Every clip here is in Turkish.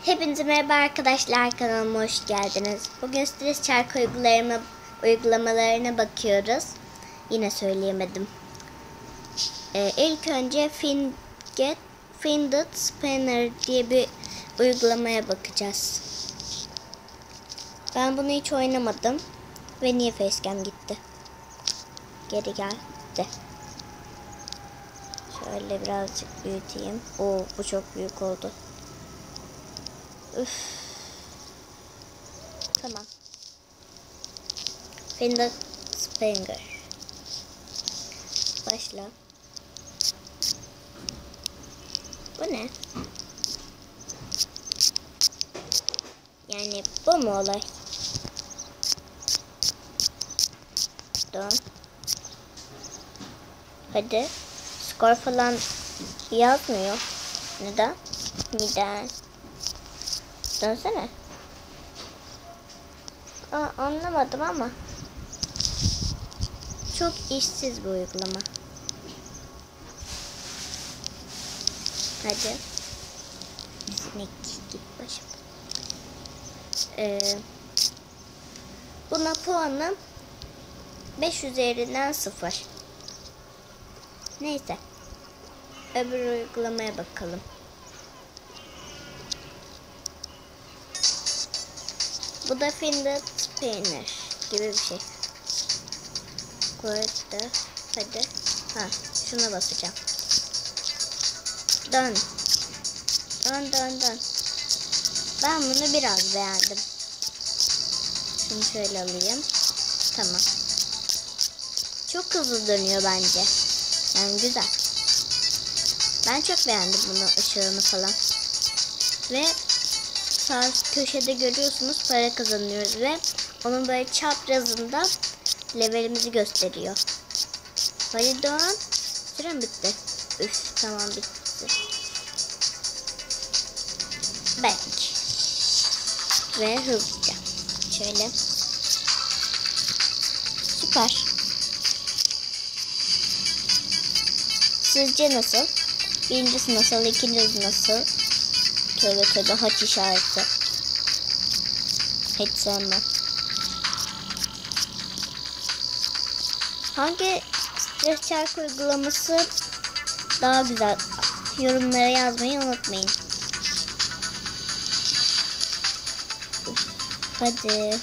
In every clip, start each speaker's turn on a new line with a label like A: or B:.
A: Hepinize merhaba arkadaşlar, kanalıma hoş geldiniz. Bugün stres çarkı uygulamalarına bakıyoruz. Yine söyleyemedim. İlk önce Fidget Spinner diye bir uygulamaya bakacağız. Ben bunu hiç oynamadım. Ve niye facecam gitti? Geri geldi. Şöyle birazcık büyüteyim. Oo, bu çok büyük oldu. Üf. Tamam. Fidget Spinner. Başla. Bu ne? Yani bu mu olay? Dön. Hadi. Skor falan yazmıyor. Neden? Neden? Dönsene. Anlamadım ama. Çok işsiz bu uygulama. Hadi. Sinek git başım. Buna puanım 5 üzerinden 0. Neyse. Öbür uygulamaya bakalım. Bu da Fidget Spinner gibi bir şey. Koydu. Hadi. Şuna basacağım. Dön. Dön. Ben bunu biraz beğendim. Şunu şöyle alayım. Tamam. Çok hızlı dönüyor bence. Yani güzel. Ben çok beğendim bunu, ışığını falan. Ve sağ köşede görüyorsunuz, para kazanıyoruz ve onun böyle çaprazında levelimizi gösteriyor. Hadi dön. Süren bitti. Üf, tamam bitti. Back. Ve hızlıca. Şöyle. Süper. Sizce nasıl? Birincisi nasıl? İkincisi nasıl? Tövbe haç işareti. Hiç sevmem. Hangi stres çarkı uygulaması daha güzel? Yorumlara yazmayı unutmayın. Hadi.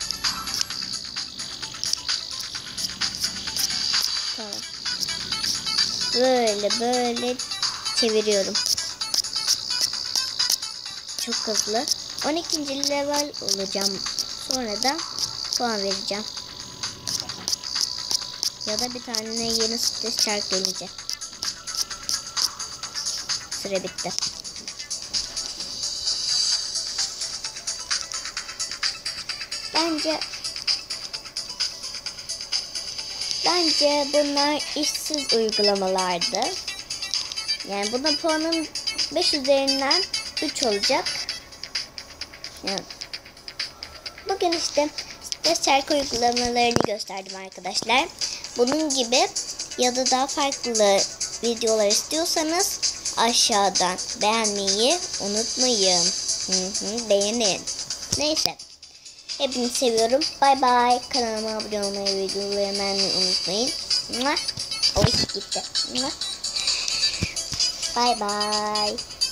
A: Tamam. Böyle çeviriyorum. Çok hızlı. 12. level olacağım. Sonra da puan vereceğim. Ya da bir tane yeni stres çark gelecek. Süre bitti. Bence bunlar işsiz uygulamalardı. Yani buna puanım 5 üzerinden 3 olacak. Yani bugün işte stres çarkı uygulamalarını gösterdim arkadaşlar. Bunun gibi ya da daha farklı videolar istiyorsanız aşağıdan beğenmeyi unutmayın. Beğenin. Neyse. Hepinizi seviyorum. Bay bay. Kanalıma abone olmayı, videoları beğenmeyi unutmayın. Oy gitti. Bay bay.